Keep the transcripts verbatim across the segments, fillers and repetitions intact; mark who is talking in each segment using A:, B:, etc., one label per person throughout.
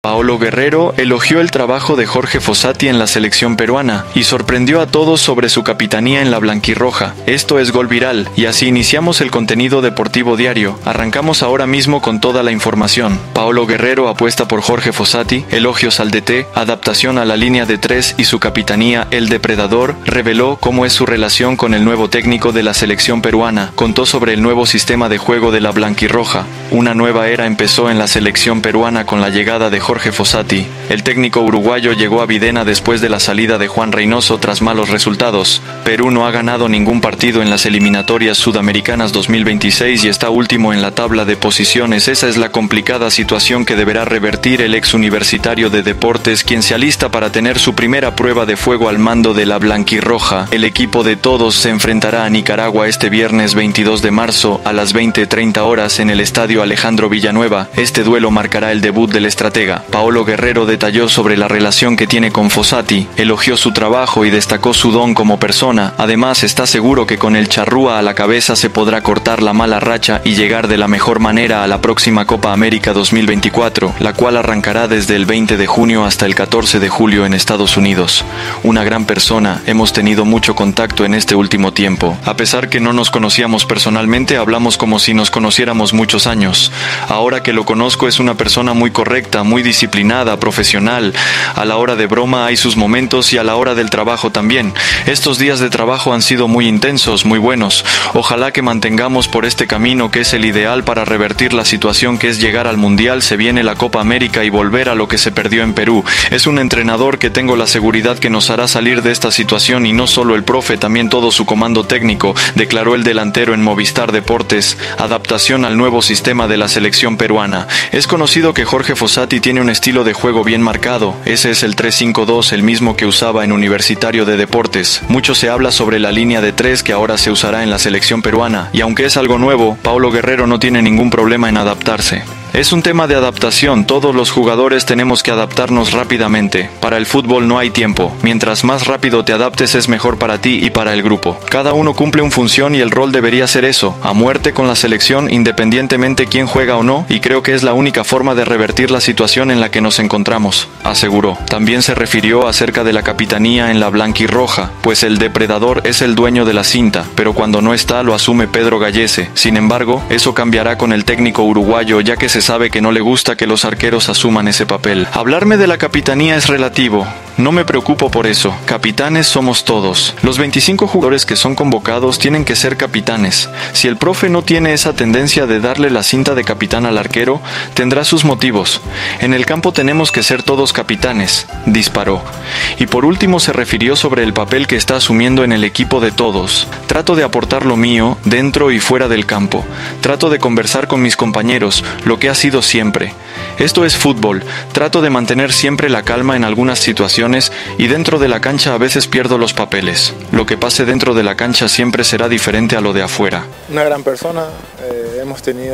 A: Paolo Guerrero elogió el trabajo de Jorge Fossati en la selección peruana y sorprendió a todos sobre su capitanía en la blanquirroja. Esto es Gol Viral y así iniciamos el contenido deportivo diario. Arrancamos ahora mismo con toda la información. Paolo Guerrero apuesta por Jorge Fossati, elogios al D T, adaptación a la línea de tres y su capitanía. El Depredador reveló cómo es su relación con el nuevo técnico de la selección peruana. Contó sobre el nuevo sistema de juego de la blanquirroja. Una nueva era empezó en la selección peruana con la llegada de Jorge Fossati. El técnico uruguayo llegó a Videna después de la salida de Juan Reynoso tras malos resultados. Perú no ha ganado ningún partido en las eliminatorias sudamericanas dos mil veintiséis y está último en la tabla de posiciones. Esa es la complicada situación que deberá revertir el ex universitario de deportes, quien se alista para tener su primera prueba de fuego al mando de la blanquirroja. El equipo de todos se enfrentará a Nicaragua este viernes veintidós de marzo a las veinte treinta horas en el estadio Alejandro Villanueva. Este duelo marcará el debut del estratega. Paolo Guerrero detalló sobre la relación que tiene con Fossati, elogió su trabajo y destacó su don como persona. Además, está seguro que con el charrúa a la cabeza se podrá cortar la mala racha y llegar de la mejor manera a la próxima Copa América dos mil veinticuatro, la cual arrancará desde el veinte de junio hasta el catorce de julio en Estados Unidos. Una gran persona, hemos tenido mucho contacto en este último tiempo. A pesar que no nos conocíamos personalmente, hablamos como si nos conociéramos muchos años. Ahora que lo conozco, es una persona muy correcta, muy disciplinada, profesional. A la hora de broma hay sus momentos y a la hora del trabajo también. Estos días de trabajo han sido muy intensos, muy buenos. Ojalá que mantengamos por este camino, que es el ideal para revertir la situación, que es llegar al Mundial. Se viene la Copa América y volver a lo que se perdió en Perú. Es un entrenador que tengo la seguridad que nos hará salir de esta situación, y no solo el profe, también todo su comando técnico, declaró el delantero en Movistar Deportes. Adaptación al nuevo sistema de la selección peruana. Es conocido que Jorge Fossati tiene un estilo de juego bien marcado. Ese es el tres cinco dos, el mismo que usaba en Universitario de Deportes. Mucho se habla sobre la línea de tres que ahora se usará en la selección peruana, y aunque es algo nuevo, Paolo Guerrero no tiene ningún problema en adaptarse. Es un tema de adaptación, todos los jugadores tenemos que adaptarnos rápidamente. Para el fútbol no hay tiempo, mientras más rápido te adaptes es mejor para ti y para el grupo. Cada uno cumple una función y el rol debería ser eso, a muerte con la selección independientemente quién juega o no, y creo que es la única forma de revertir la situación en la que nos encontramos, aseguró. También se refirió acerca de la capitanía en la blanquirroja, pues el Depredador es el dueño de la cinta, pero cuando no está lo asume Pedro Gallese. Sin embargo, eso cambiará con el técnico uruguayo, ya que se sabe que no le gusta que los arqueros asuman ese papel. Hablarme de la capitanía es relativo. No me preocupo por eso. Capitanes somos todos. Los veinticinco jugadores que son convocados tienen que ser capitanes. Si el profe no tiene esa tendencia de darle la cinta de capitán al arquero, tendrá sus motivos. En el campo tenemos que ser todos capitanes, disparó. Y por último se refirió sobre el papel que está asumiendo en el equipo de todos. Trato de aportar lo mío, dentro y fuera del campo. Trato de conversar con mis compañeros, lo que ha sido siempre. Esto es fútbol. Trato de mantener siempre la calma en algunas situaciones, y dentro de la cancha a veces pierdo los papeles. Lo que pase dentro de la cancha siempre será diferente a lo de afuera.
B: Una gran persona, eh, hemos tenido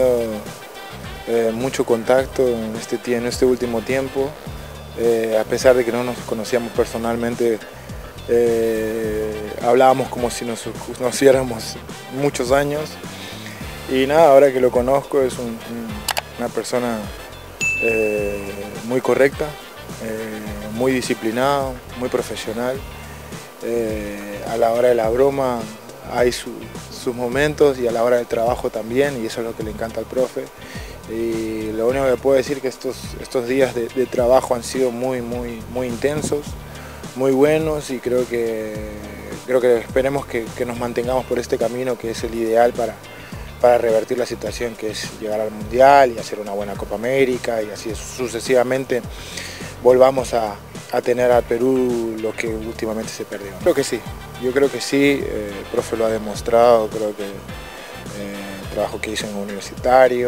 B: eh, mucho contacto en este, en este último tiempo, eh, a pesar de que no nos conocíamos personalmente, eh, hablábamos como si nos conociéramos muchos años, y nada, ahora que lo conozco es un, una persona eh, muy correcta, eh, muy disciplinado, muy profesional. Eh, a la hora de la broma hay su, sus momentos, y a la hora del trabajo también, y eso es lo que le encanta al profe. Y lo único que puedo decir es que estos, estos días de, de trabajo han sido muy, muy, muy intensos, muy buenos, y creo que, creo que esperemos que, que nos mantengamos por este camino, que es el ideal para, para revertir la situación, que es llegar al Mundial y hacer una buena Copa América, y así sucesivamente volvamos a, a tener al Perú lo que últimamente se perdió. Creo que sí, yo creo que sí, eh, el profe lo ha demostrado. Creo que eh, el trabajo que hizo en Universitario,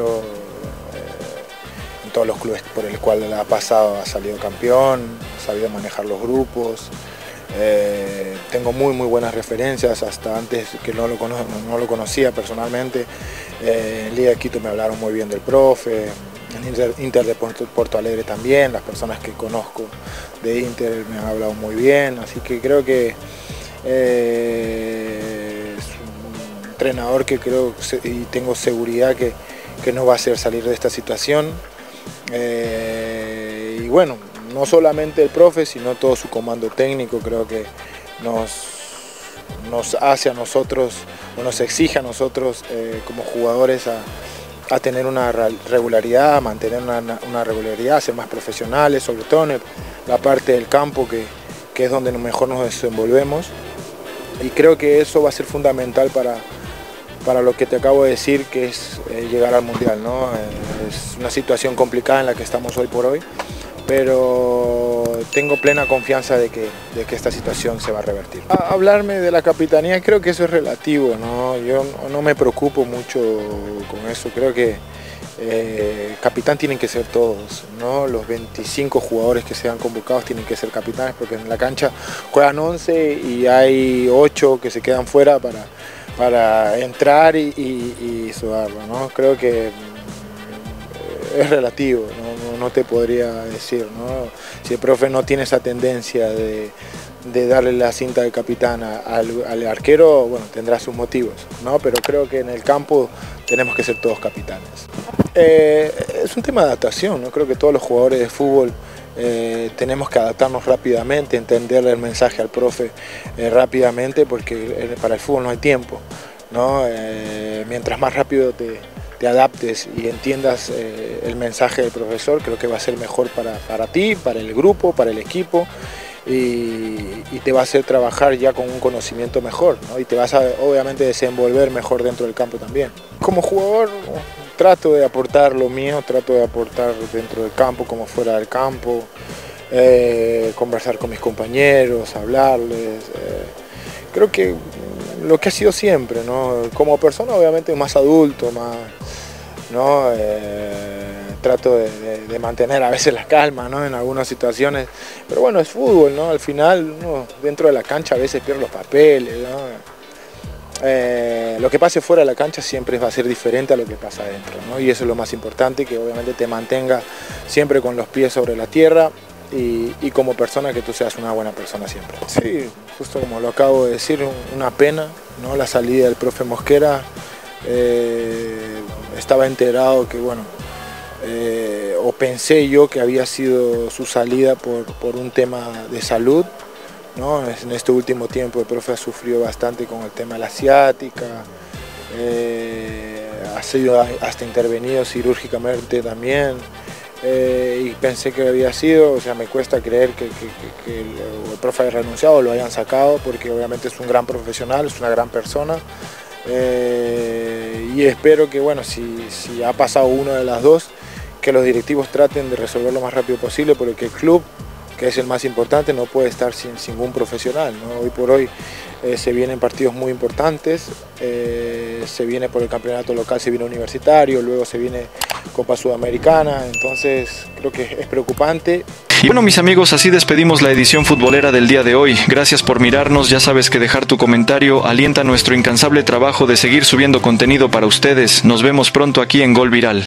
B: eh, en todos los clubes por el cual ha pasado, ha salido campeón, ha sabido manejar los grupos. Eh, tengo muy muy buenas referencias, hasta antes que no lo, cono no lo conocía personalmente. Eh, en Liga de Quito me hablaron muy bien del profe, en Inter, Inter de Porto, Porto Alegre también, las personas que conozco de Inter me han hablado muy bien, así que creo que eh, es un entrenador que creo y tengo seguridad que, que nos va a hacer salir de esta situación. Eh, y bueno, no solamente el profe, sino todo su comando técnico, creo que nos, nos hace a nosotros, o nos exige a nosotros eh, como jugadores a, a tener una regularidad, a mantener una, una regularidad, a ser más profesionales, sobre todo en el, la parte del campo que, que es donde mejor nos desenvolvemos, y creo que eso va a ser fundamental para, para lo que te acabo de decir, que es eh, llegar al Mundial, ¿no? Eh, es una situación complicada en la que estamos hoy por hoy, pero tengo plena confianza de que, de que esta situación se va a revertir. A hablarme de la capitanía, creo que eso es relativo, ¿no? Yo no, no me preocupo mucho con eso, creo que eh, capitán tienen que ser todos, ¿no? Los veinticinco jugadores que sean convocados tienen que ser capitanes, porque en la cancha juegan once y hay ocho que se quedan fuera para, para entrar y, y, y sudarlo, ¿no? Creo que es relativo, ¿no? No, no te podría decir, ¿no? Si el profe no tiene esa tendencia de, de darle la cinta de capitán al, al arquero, bueno, tendrá sus motivos, ¿no? Pero creo que en el campo tenemos que ser todos capitanes. Eh, es un tema de adaptación, ¿no? Creo que todos los jugadores de fútbol eh, tenemos que adaptarnos rápidamente, entenderle el mensaje al profe eh, rápidamente, porque para el fútbol no hay tiempo, ¿no? Eh, mientras más rápido te, te adaptes y entiendas eh, el mensaje del profesor, creo que va a ser mejor para, para ti, para el grupo, para el equipo, y, y te va a hacer trabajar ya con un conocimiento mejor, ¿no? Y te vas a obviamente desenvolver mejor dentro del campo también. Como jugador trato de aportar lo mío, trato de aportar dentro del campo como fuera del campo, eh, conversar con mis compañeros, hablarles, eh, creo que lo que ha sido siempre, ¿no? Como persona obviamente más adulto, más, ¿no? Eh, trato de, de, de mantener a veces la calma, ¿no? En algunas situaciones, pero bueno, es fútbol, ¿no? Al final uno dentro de la cancha a veces pierde los papeles, ¿no? Eh, lo que pase fuera de la cancha siempre va a ser diferente a lo que pasa adentro, ¿no? Y eso es lo más importante, que obviamente te mantenga siempre con los pies sobre la tierra y, y como persona que tú seas una buena persona siempre. Sí, justo como lo acabo de decir, una pena, ¿no? La salida del profe Mosquera, eh, estaba enterado que, bueno, eh, o pensé yo que había sido su salida por, por un tema de salud, ¿no? En este último tiempo el profe ha sufrido bastante con el tema de la ciática, eh, ha sido hasta intervenido quirúrgicamente también, eh, y pensé que había sido, o sea, me cuesta creer que, que, que, que el, el profe haya renunciado o lo hayan sacado, porque obviamente es un gran profesional, es una gran persona, eh, y espero que, bueno, si, si ha pasado una de las dos, que los directivos traten de resolver lo más rápido posible, porque el club, que es el más importante, no puede estar sin, sin ningún profesional, ¿no? Hoy por hoy eh, se vienen partidos muy importantes, eh, se viene por el campeonato local, se viene universitario, luego se viene Copa Sudamericana, entonces creo que es preocupante.
A: Y bueno, mis amigos, así despedimos la edición futbolera del día de hoy. Gracias por mirarnos, ya sabes que dejar tu comentario alienta nuestro incansable trabajo de seguir subiendo contenido para ustedes. Nos vemos pronto aquí en Gol Viral.